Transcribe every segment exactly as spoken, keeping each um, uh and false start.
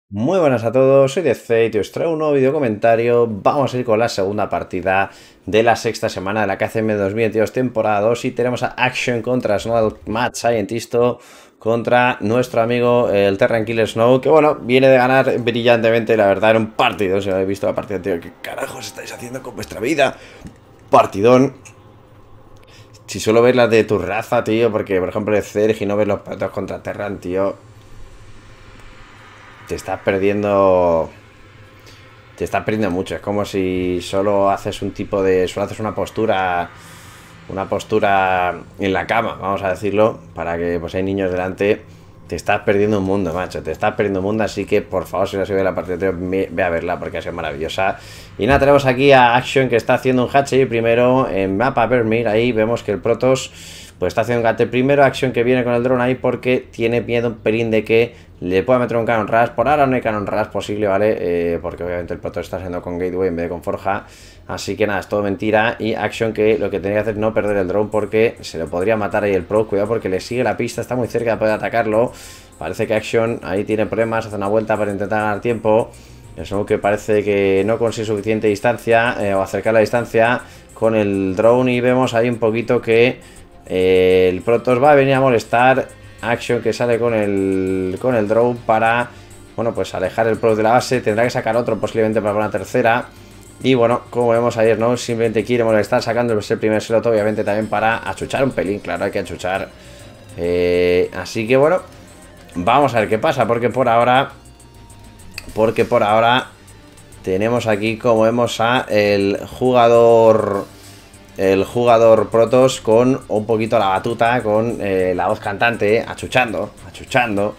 Muy buenas a todos, soy DeathFate y os traigo un nuevo video comentario. Vamos a ir con la segunda partida de la sexta semana de la K C M dos mil veintidós temporada dos y tenemos a Action contra Snow Mad Scientist contra nuestro amigo el Terran Killer Snow, que bueno, viene de ganar brillantemente, la verdad, en un partido. Si no habéis visto la partida anterior, ¿qué carajos estáis haciendo con vuestra vida? Partidón. Si solo ves las de tu raza, tío, porque por ejemplo el Zerg y no ves los patos contra Terran, tío, te estás perdiendo. Te estás perdiendo mucho. Es como si solo haces un tipo de. Solo haces una postura. Una postura en la cama, vamos a decirlo. Para que pues hay niños delante. Te estás perdiendo un mundo, macho. Te estás perdiendo un mundo. Así que por favor, si no has oído la partida anterior, ve a verla porque ha sido maravillosa. Y nada, tenemos aquí a Action que está haciendo un hatchery primero en mapa Vermeer. Ahí vemos que el Protoss pues está haciendo un gate primero. Action que viene con el drone ahí porque tiene miedo un pelín de que le pueda meter un Cannon Rush. Por ahora no hay Cannon Rush posible, ¿vale? Eh, porque obviamente el Protoss está haciendo con Gateway en vez de con Forja. Así que nada, es todo mentira. Y Action que lo que tenía que hacer es no perder el drone porque se le podría matar ahí el Pro. Cuidado porque le sigue la pista, está muy cerca de poder atacarlo. Parece que Action ahí tiene problemas, hace una vuelta para intentar ganar tiempo. Es algo que parece que no consigue suficiente distancia eh, o acercar la distancia con el drone. Y vemos ahí un poquito que eh, el Protoss va a venir a molestar. Action que sale con el, con el drone para, bueno, pues alejar el Protoss de la base. Tendrá que sacar otro posiblemente para una tercera. Y bueno, como vemos ayer, ¿no? Simplemente quiere molestar sacando el primer slot, obviamente también para achuchar un pelín. Claro, hay que achuchar. Eh, así que bueno, vamos a ver qué pasa, porque por ahora... Porque por ahora tenemos aquí, como vemos, a el jugador... El jugador Protoss con un poquito la batuta, con eh, la voz cantante, achuchando, achuchando.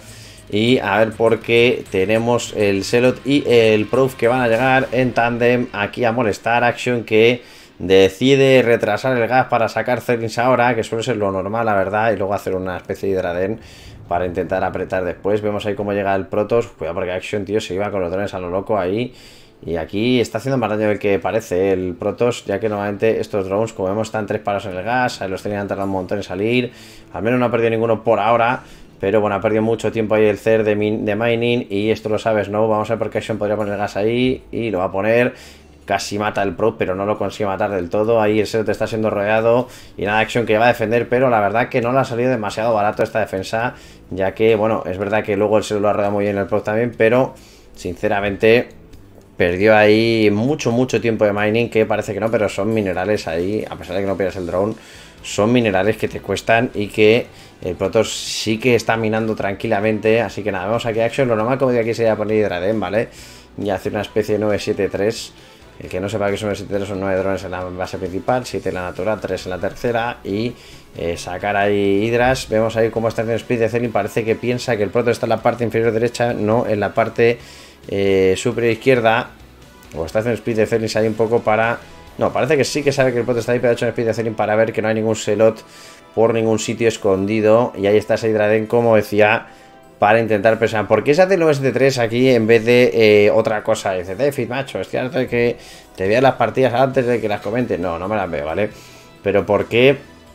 Y a ver por qué tenemos el Zealot y el Proof que van a llegar en tándem aquí a molestar. Action que decide retrasar el gas para sacar Zerlings ahora, que suele ser lo normal, la verdad, y luego hacer una especie de Hidraden para intentar apretar después. Vemos ahí cómo llega el Protoss. Cuidado porque Action, tío, se iba con los drones a lo loco ahí. Y aquí está haciendo más daño del que parece el Protoss, ya que normalmente estos drones, como vemos, están tres palos en el gas. Ahí los tenían tardado un montón en salir. Al menos no ha perdido ninguno por ahora. Pero bueno, ha perdido mucho tiempo ahí el Cer de, de mining. Y esto lo sabes, ¿no? Vamos a ver por qué Action podría poner el gas ahí. Y lo va a poner. Casi mata el Pro, pero no lo consigue matar del todo. Ahí el Zealot está siendo rodeado. Y nada, Action que va a defender. Pero la verdad que no le ha salido demasiado barato esta defensa. Ya que, bueno, es verdad que luego el Zealot lo ha rodeado muy bien el Pro también. Pero, sinceramente... Perdió ahí mucho, mucho tiempo de mining, que parece que no, pero son minerales ahí, a pesar de que no pierdas el drone, son minerales que te cuestan y que el Protoss sí que está minando tranquilamente. Así que nada, vemos aquí Action, lo normal como de aquí sería poner Hidraden, ¿vale? Y hacer una especie de nueve siete tres. El que no sepa que son nueve siete tres son nueve drones en la base principal, siete en la natural, tres en la tercera y eh, sacar ahí hidras. Vemos ahí cómo está haciendo speed de Zerling, parece que piensa que el Protoss está en la parte inferior derecha, no en la parte... Eh, superior izquierda. O está haciendo speed de Zerling ahí un poco para... No, parece que sí que sabe que el Protoss está ahí, pero ha hecho un speed de Zerling para ver que no hay ningún Zealot por ningún sitio escondido. Y ahí está ese Hidraden, como decía, para intentar presionar. ¿Por qué se hace el nueve siete tres aquí en vez de eh, otra cosa? Dice, David, macho, es que antes de que te veas las partidas antes de que las comentes. No, no me las veo, ¿vale? Pero ¿por qué?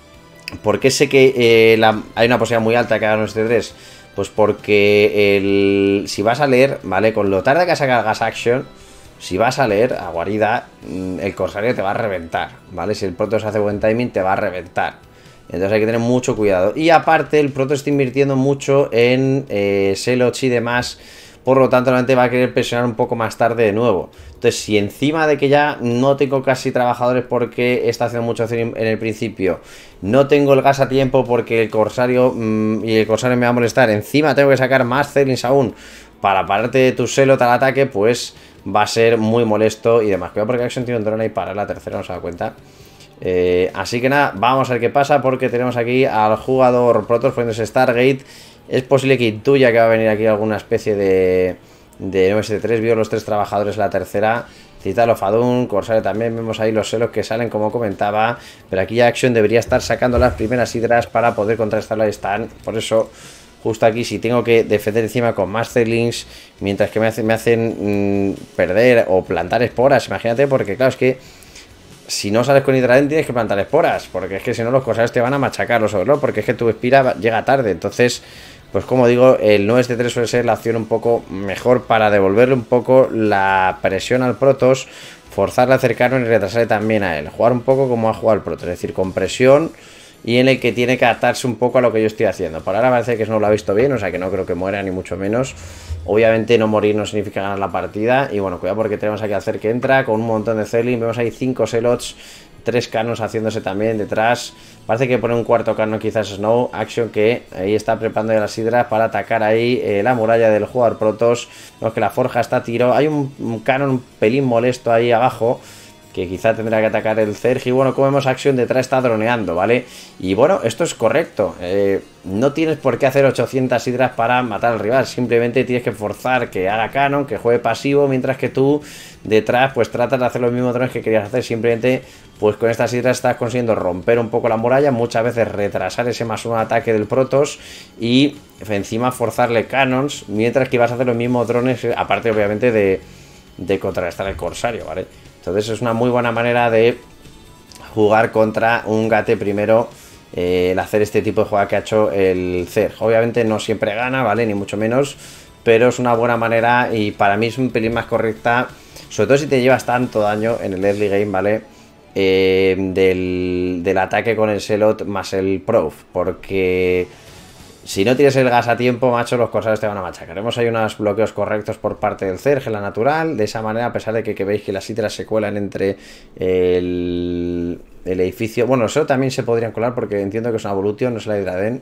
¿Por qué sé que eh, la... hay una posibilidad muy alta que haga nueve siete tres? Pues porque el, si vas a leer, ¿vale? Con lo tarde que ha sacado Gas Action, si vas a leer a guarida, el Corsario te va a reventar, ¿vale? Si el Protoss hace buen timing, te va a reventar. Entonces hay que tener mucho cuidado. Y aparte, el Protoss está invirtiendo mucho en eh, Zealots y demás. Por lo tanto, realmente va a querer presionar un poco más tarde de nuevo. Entonces, si encima de que ya no tengo casi trabajadores porque está haciendo mucho en el principio, no tengo el gas a tiempo porque el Corsario mmm, y el Corsario me va a molestar, encima tengo que sacar más Zerlings aún para pararte de tu Zealot al ataque, pues va a ser muy molesto y demás. Cuidado porque Action tiene un drone ahí para la tercera, no se da cuenta. Eh, así que nada, vamos a ver qué pasa porque tenemos aquí al jugador Protoss poniéndose Stargate. Es posible que intuya que va a venir aquí alguna especie de, de nueve siete tres. Vio los tres trabajadores en la tercera. Citalo Fadun, Corsario también. Vemos ahí los celos que salen como comentaba. Pero aquí ya Action debería estar sacando las primeras hidras para poder contrastar la stand. Por eso, justo aquí, si tengo que defender encima con más Zerlings, mientras que me hacen, me hacen mmm, perder o plantar esporas, imagínate, porque claro, es que si no sales con Hidraden tienes que plantar esporas, porque es que si no los Corsarios te van a machacar los overlord, porque es que tu espira llega tarde. Entonces, pues como digo, el nueve siete tres suele ser la opción un poco mejor para devolverle un poco la presión al Protoss, forzarle a acercarnos y retrasarle también a él. Jugar un poco como ha jugado el Protoss, es decir, con presión y en el que tiene que adaptarse un poco a lo que yo estoy haciendo. Por ahora parece que no lo ha visto bien, o sea que no creo que muera ni mucho menos. Obviamente no morir no significa ganar la partida. Y bueno, cuidado porque tenemos aquí al Zerg que entra con un montón de Zergling. Vemos ahí cinco Zealots, tres Cannons haciéndose también detrás. Parece que pone un cuarto Cannon quizás Snow. Action que ahí está preparando ya las hidras para atacar ahí eh, la muralla del jugador Protoss. Vemos que la forja está a tiro. Hay un, un Cannon un pelín molesto ahí abajo, que quizá tendrá que atacar el Zerg. Y bueno, como vemos, Action detrás está droneando, ¿vale? Y bueno, esto es correcto. Eh, no tienes por qué hacer ochocientas hidras para matar al rival. Simplemente tienes que forzar que haga canon, que juegue pasivo, mientras que tú detrás pues tratas de hacer los mismos drones que querías hacer. Simplemente pues con estas hidras estás consiguiendo romper un poco la muralla, muchas veces retrasar ese más uno ataque del Protoss y encima forzarle canons, mientras que ibas a hacer los mismos drones, aparte obviamente de, de contrarrestar el Corsario, ¿vale? Entonces es una muy buena manera de jugar contra un Gate primero, eh, el hacer este tipo de jugada que ha hecho el Zerg. Obviamente no siempre gana, ¿vale? Ni mucho menos, pero es una buena manera y para mí es un pelín más correcta, sobre todo si te llevas tanto daño en el early game, ¿vale? Eh, del, del ataque con el Zealot más el Prof, porque si no tienes el gas a tiempo, macho, los corsarios te van a machacar. Vemos ahí unos bloqueos correctos por parte del Zerg en la natural. De esa manera, a pesar de que, que veis que las hidras se cuelan entre el, el edificio. Bueno, eso también se podrían colar porque entiendo que es una Evolution, no es la Hydraden.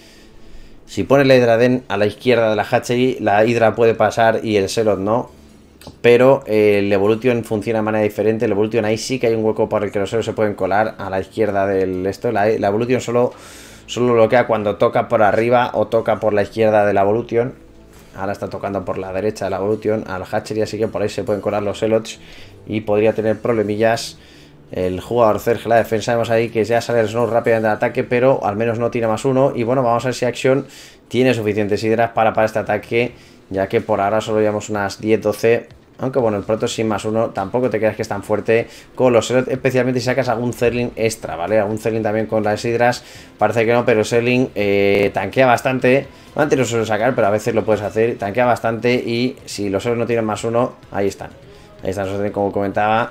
Si pones la Hydraden a la izquierda de la hatchery, la hidra puede pasar y el Zealot no. Pero eh, el Evolution funciona de manera diferente. El Evolution ahí sí que hay un hueco por el que los Zealots se pueden colar a la izquierda del esto. La, la Evolution solo... Solo bloquea cuando toca por arriba o toca por la izquierda de la Evolution. Ahora está tocando por la derecha de la Evolution al Hatchery, así que por ahí se pueden colar los Zealots y podría tener problemillas el jugador Zerg. La defensa vemos ahí que ya sale el Snow rápidamente al ataque, pero al menos no tiene más uno. Y bueno, vamos a ver si Action tiene suficientes hidras para para este ataque, ya que por ahora solo llevamos unas diez doce. Aunque bueno, el Protoss sin más uno tampoco te creas que es tan fuerte con los Zealots, especialmente si sacas algún Zergling extra, ¿vale? Algún Zergling también con las hidras, parece que no, pero el Zergling eh, tanquea bastante. No antes lo suelo sacar, pero a veces lo puedes hacer, tanquea bastante y si los Zealots no tienen más uno, ahí están. Ahí están, como comentaba,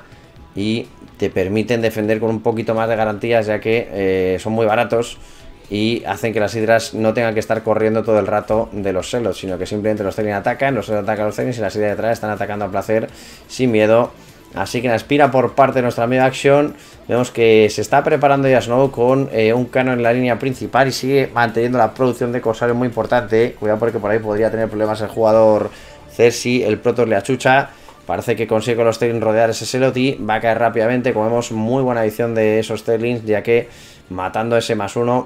y te permiten defender con un poquito más de garantías, ya que eh, son muy baratos y hacen que las hidras no tengan que estar corriendo todo el rato de los Zealots, sino que simplemente los Zergling atacan, los Zealots atacan a los Zergling y las hidras detrás están atacando a placer, sin miedo. Así que aspira por parte de nuestra amiga Action. Vemos que se está preparando ya Snow con eh, un canon en la línea principal y sigue manteniendo la producción de Corsario muy importante. Cuidado porque por ahí podría tener problemas el jugador Cersi, el Protoss le achucha. Parece que consigue con los Zergling rodear ese Zealot y va a caer rápidamente. Como vemos, muy buena edición de esos Zerglings, ya que matando ese más uno,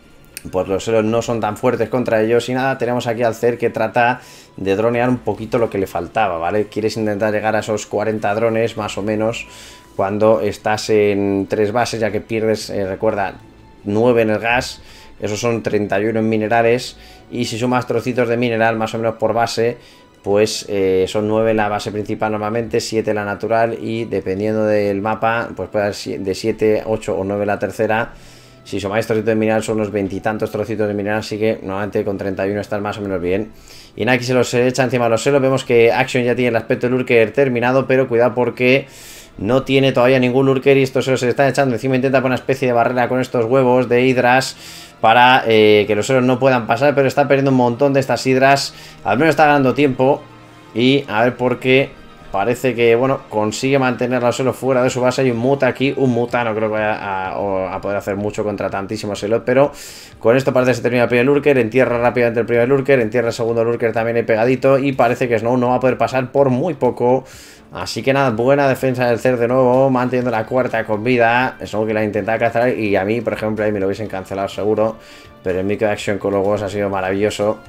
pues los Zealots no son tan fuertes contra ellos. Y nada, tenemos aquí al Zerg que trata de dronear un poquito lo que le faltaba, ¿vale? Quieres intentar llegar a esos cuarenta drones más o menos cuando estás en tres bases, ya que pierdes, eh, recuerda, nueve en el gas. Esos son treinta y uno en minerales. Y si sumas trocitos de mineral más o menos por base, pues eh, son nueve en la base principal normalmente, siete en la natural. Y dependiendo del mapa, pues puede ser de siete, ocho o nueve en la tercera. Si sumáis trocitos de mineral son unos veintitantos trocitos de mineral, así que normalmente con treinta y uno están más o menos bien. Y nada, aquí se los echa encima de los Zealots. Vemos que Action ya tiene el aspecto de Lurker terminado, pero cuidado porque no tiene todavía ningún Lurker y estos Zealots se le están echando encima. Intenta poner una especie de barrera con estos huevos de hidras para eh, que los Zealots no puedan pasar, pero está perdiendo un montón de estas hidras. Al menos está ganando tiempo y a ver por qué. Parece que, bueno, consigue mantener a los Zealots fuera de su base. Hay un muta aquí, un muta, no creo que vaya a, a poder hacer mucho contra tantísimos Zealots, pero con esto parece que se termina el primer Lurker, entierra rápidamente el primer Lurker, entierra el segundo Lurker también ahí pegadito y parece que Snow no va a poder pasar por muy poco. Así que nada, buena defensa del Zerg de nuevo, manteniendo la cuarta con vida. Snow que la intentaba cazar y a mí, por ejemplo, ahí me lo hubiesen cancelado seguro, pero el micro de Action con los huevos ha sido maravilloso.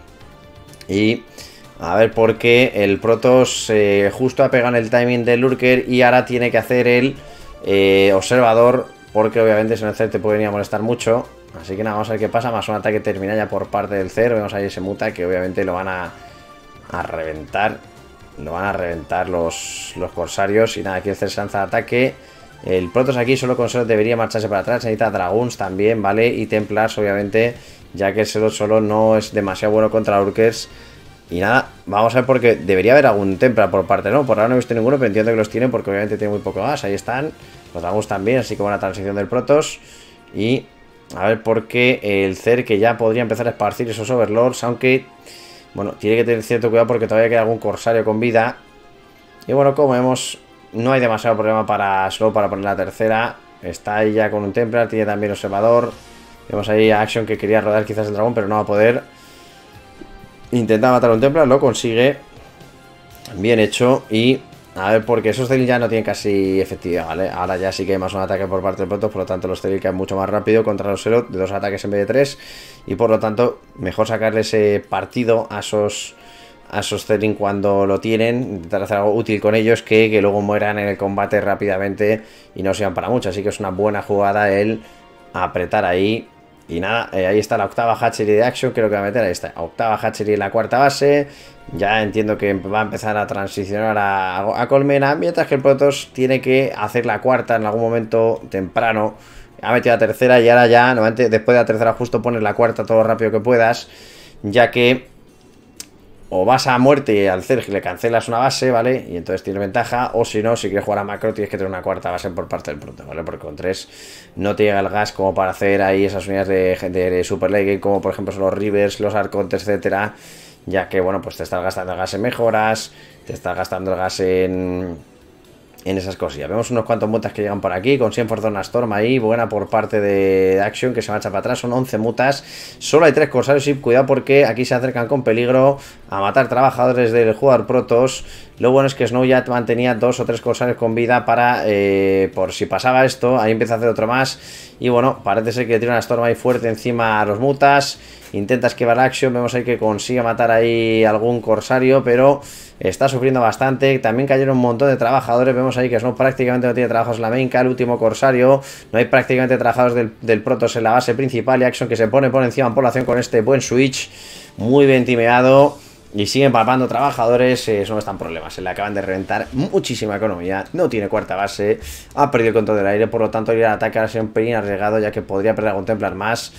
Y a ver por qué el Protoss eh, justo ha pegado en el timing del Lurker y ahora tiene que hacer el eh, observador, porque obviamente si no el Zerg te puede venir a molestar mucho. Así que nada, vamos a ver qué pasa. Más un ataque termina ya por parte del Zerg. Vemos ahí ese muta que obviamente lo van a, a reventar. Lo van a reventar los, los corsarios. Y nada, aquí el Zerg se lanza de ataque. El Protoss aquí solo con solo debería marcharse para atrás. Necesita Dragoons también, ¿vale? Y Templars, obviamente. ya que el Serot solo no es demasiado bueno contra Lurkers. Y nada, vamos a ver porque debería haber algún Templar por parte, ¿no? Por ahora no he visto ninguno, pero entiendo que los tienen porque obviamente tiene muy poco gas. Ahí están, los Dagus también, así como la transición del Protoss. Y a ver por qué el Cer que ya podría empezar a esparcir esos Overlords, aunque, bueno, tiene que tener cierto cuidado porque todavía queda algún Corsario con vida. Y bueno, como vemos, no hay demasiado problema para Slow para poner la tercera. Está ahí ya con un Templar, tiene también Observador. Vemos ahí a Action que quería rodar quizás el dragón, pero no va a poder. Intenta matar a un Templar, lo consigue. Bien hecho. Y a ver, porque esos Cyril ya no tienen casi efectividad, ¿vale? Ahora ya sí que hay más un ataque por parte del Protoss. Por lo tanto los Cyril caen mucho más rápido contra los Serot, de dos ataques en vez de tres. Y por lo tanto, mejor sacarle ese partido a esos A esos Cyril cuando lo tienen. Intentar hacer algo útil con ellos, que, que luego mueran en el combate rápidamente y no sean para mucho. Así que es una buena jugada el apretar ahí. Y nada, eh, ahí está la octava hatchery de Action. Creo que va a meter, ahí está, octava hatchery en la cuarta base. Ya entiendo que va a empezar a transicionar a, a Colmena, mientras que el Protoss tiene que hacer la cuarta en algún momento temprano. Ha metido la tercera y ahora ya, normalmente después de la tercera justo pones la cuarta todo lo rápido que puedas, ya que o vas a muerte y al Zerg le cancelas una base, ¿vale? Y entonces tienes ventaja. O si no, si quieres jugar a macro, tienes que tener una cuarta base por parte del Protoss, ¿vale? Porque con tres no te llega el gas como para hacer ahí esas unidades de, de, de Super Late Game, como por ejemplo son los Rivers, los Arcontes, etcétera. Ya que, bueno, pues te estás gastando el gas en mejoras, te estás gastando el gas en... en esas cosillas. Vemos unos cuantos mutas que llegan por aquí. Consiguen forzar una Storm ahí. Buena por parte de Action, que se marcha para atrás. Son once mutas. Solo hay tres corsarios. Y cuidado porque aquí se acercan con peligro a matar trabajadores del jugador Protoss. Lo bueno es que Snow ya mantenía dos o tres corsarios con vida para, eh, por si pasaba esto. Ahí empieza a hacer otro más. Y bueno, parece ser que tiene una Storm ahí fuerte encima a los mutas. Intenta esquivar Action. Vemos ahí que consigue matar ahí algún corsario, pero está sufriendo bastante. También cayeron un montón de trabajadores. Vemos ahí que Snow prácticamente no tiene trabajos en la mainca. El último corsario. No hay prácticamente trabajadores del, del Protoss en la base principal. Y Action que se pone por encima en población con este buen switch. Muy bien timeado. Y siguen palpando trabajadores. Eh, Eso no están problemas. Se le acaban de reventar muchísima economía. No tiene cuarta base. Ha perdido el control del aire. Por lo tanto, ir al ataque ahora sería un pelín arriesgado, ya que podría perder algún Templar más.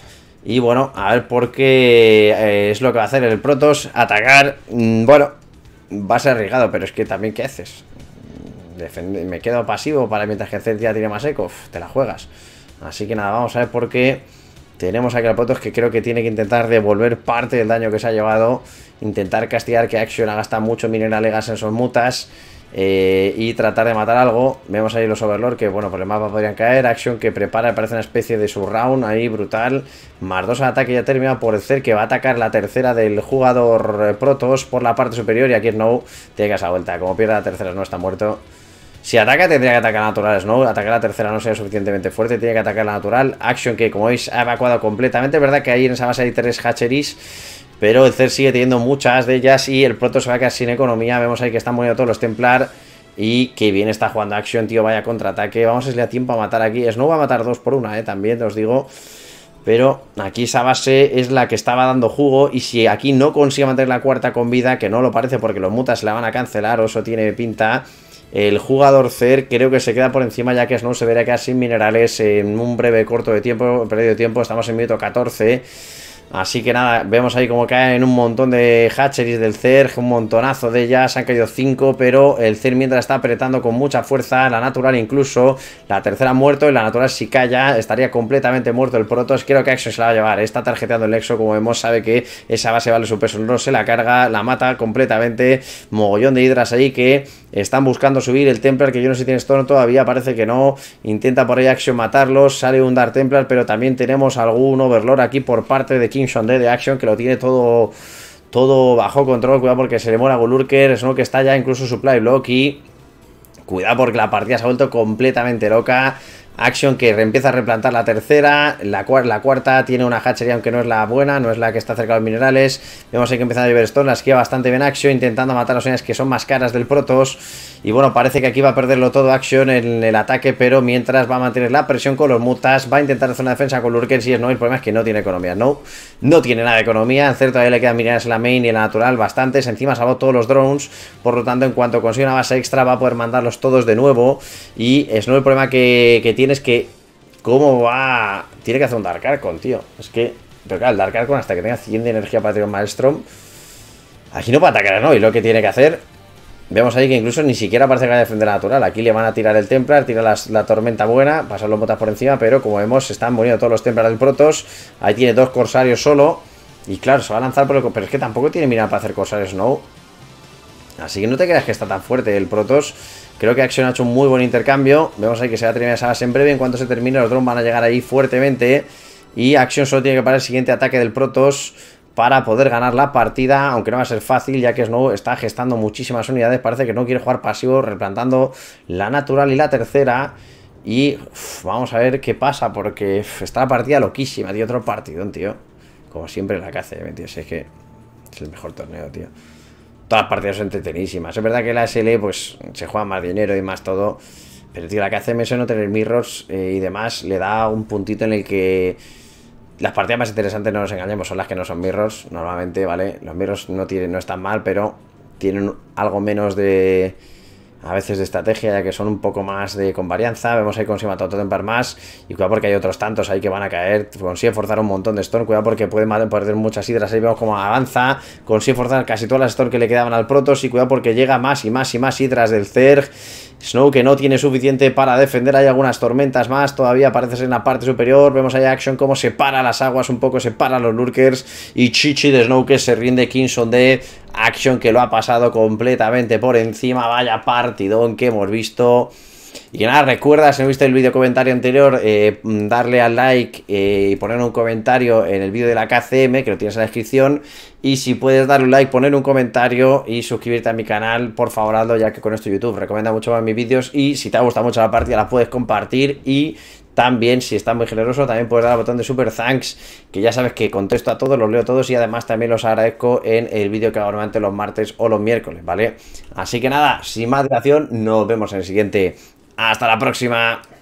Y bueno, a ver por qué eh, es lo que va a hacer el Protoss. Atacar. Mmm, bueno, va a ser arriesgado, pero es que también, ¿qué haces? Defende, me quedo pasivo para mientras que el ya tiene más eco. Uf, te la juegas. Así que nada, vamos a ver por qué. Tenemos aquí al Protoss que creo que tiene que intentar devolver parte del daño que se ha llevado. Intentar castigar que Action ha gastado mucho mineral y gas en sus mutas. Eh, y tratar de matar algo. Vemos ahí los Overlord que, bueno, por el mapa podrían caer. Action que prepara, parece una especie de surround ahí brutal. Más dos al ataque ya termina por el Cer, que va a atacar la tercera del jugador Protoss por la parte superior. Y aquí Snow tiene que hacer la vuelta. Como pierde la tercera, no está muerto. Si ataca, tendría que atacar natural Snow. Atacar la tercera no sería suficientemente fuerte. Tiene que atacar la natural. Action que, como veis, ha evacuado completamente. Es verdad que ahí en esa base hay tres hatcheries, pero el Cer sigue teniendo muchas de ellas y el Protoss se va a quedar sin economía. Vemos ahí que están muriendo todos los Templar. Y que bien está jugando Action, tío. Vaya contraataque. Vamos a darle a tiempo a matar aquí. Snow va a matar dos por una, eh, también, os digo. Pero aquí esa base es la que estaba dando jugo. Y si aquí no consigue mantener la cuarta con vida, que no lo parece porque los mutas se la van a cancelar, o eso tiene pinta, el jugador Cer creo que se queda por encima, ya que Snow se verá quedar sin minerales en un breve corto de tiempo, perdido de tiempo. Estamos en minuto catorce. Así que nada, vemos ahí como caen un montón de hatcheries del Zerg, un montonazo de ellas, han caído cinco, pero el Zerg mientras está apretando con mucha fuerza, la natural incluso, la tercera ha muerto y la natural si calla, estaría completamente muerto el Protoss. Creo que Action se la va a llevar, está tarjeteando el Nexo, como vemos, sabe que esa base vale su peso, no se la carga, la mata completamente, mogollón de hidras ahí que están buscando subir el Templar, que yo no sé si tiene Storm todavía, parece que no, intenta por ahí Action matarlos, sale un Dark Templar, pero también tenemos algún Overlord aquí por parte de King Shonde de Action, que lo tiene todo todo bajo control. Cuidado porque se le muera Golurker, Snow que está ya incluso Supply Block y cuidado porque la partida se ha vuelto completamente loca. Action que empieza a replantar la tercera, la, cuar la cuarta tiene una hatchery aunque no es la buena, no es la que está cerca de los minerales. Vemos ahí que empieza a llover Stone, la esquiva bastante bien Action, intentando matar a las unidades que son más caras del Protoss. Y bueno, parece que aquí va a perderlo todo Action en el ataque, pero mientras va a mantener la presión con los mutas, va a intentar hacer una defensa con Lurkers y Snow. El problema es que no tiene economía, no, no tiene nada de economía. En cierto, todavía le quedan minerales en la main y en la natural bastantes. Encima salvó todos los drones, por lo tanto en cuanto consiga una base extra va a poder mandarlos todos de nuevo. Y Snow el problema que, que tiene es que ¿cómo va? Tiene que hacer un Dark Archon, tío. Es que Pero claro, el Dark Archon, hasta que tenga cien de energía para tirar un Maelstrom, aquí no puede atacar, ¿no? Y lo que tiene que hacer, vemos ahí que incluso ni siquiera parece que va a defender la natural. Aquí le van a tirar el Templar, tira las, la tormenta buena, pasar los botas por encima, pero como vemos, se están muriendo todos los Templar del Protoss. Ahí tiene dos Corsarios solo. Y claro, se va a lanzar por el... Pero es que tampoco tiene mirada para hacer Corsarios Snow. Así que no te creas que está tan fuerte el Protoss. Creo que Action ha hecho un muy buen intercambio. Vemos ahí que se va a terminar esa base en breve. En cuanto se termine, los drones van a llegar ahí fuertemente. Y Action solo tiene que parar el siguiente ataque del Protoss para poder ganar la partida, aunque no va a ser fácil, ya que Snow está gestando muchísimas unidades. Parece que no quiere jugar pasivo, replantando la natural y la tercera. Y uf, vamos a ver qué pasa, porque uf, está la partida loquísima, tío. Otro partidón, tío. Como siempre la que hace, tío. Si es que es el mejor torneo, tío. Todas las partidas son entretenísimas. Es verdad que la S L pues se juega más dinero y más todo. Pero, tío, la que hace M S no tener mirrors eh, y demás le da un puntito en el que las partidas más interesantes, no nos engañemos, son las que no son mirrors. Normalmente, ¿vale? Los mirrors no, tienen, no están mal, pero tienen algo menos de... a veces de estrategia, ya que son un poco más de con varianza. Vemos ahí consigue matar otro Templar más. Y cuidado porque hay otros tantos ahí que van a caer. Consigue forzar un montón de Storm. Cuidado porque puede perder muchas hidras. Ahí vemos cómo avanza. Consigue forzar casi todas las Storm que le quedaban al Protoss. Y cuidado porque llega más y más y más hidras del Zerg. Snow que no tiene suficiente para defender. Hay algunas tormentas más. Todavía parece ser en la parte superior. Vemos ahí Action cómo separa las aguas un poco. Separa los Lurkers. Y Chichi de Snow que se rinde. Kingston de Action que lo ha pasado completamente por encima. Vaya partidón que hemos visto. Y nada, recuerda, si no viste el vídeo comentario anterior, eh, darle al like eh, y poner un comentario en el vídeo de la K C M, que lo tienes en la descripción. Y si puedes darle un like, poner un comentario y suscribirte a mi canal, por favor hazlo, ya que con esto YouTube recomienda mucho más mis vídeos. Y si te ha gustado mucho la partida, la puedes compartir. Y también, si estás muy generoso, también puedes dar al botón de Super Thanks, que ya sabes que contesto a todos, los leo todos y además también los agradezco en el vídeo que hago normalmente los martes o los miércoles, ¿vale? Así que nada, sin más dilación, nos vemos en el siguiente. ¡Hasta la próxima!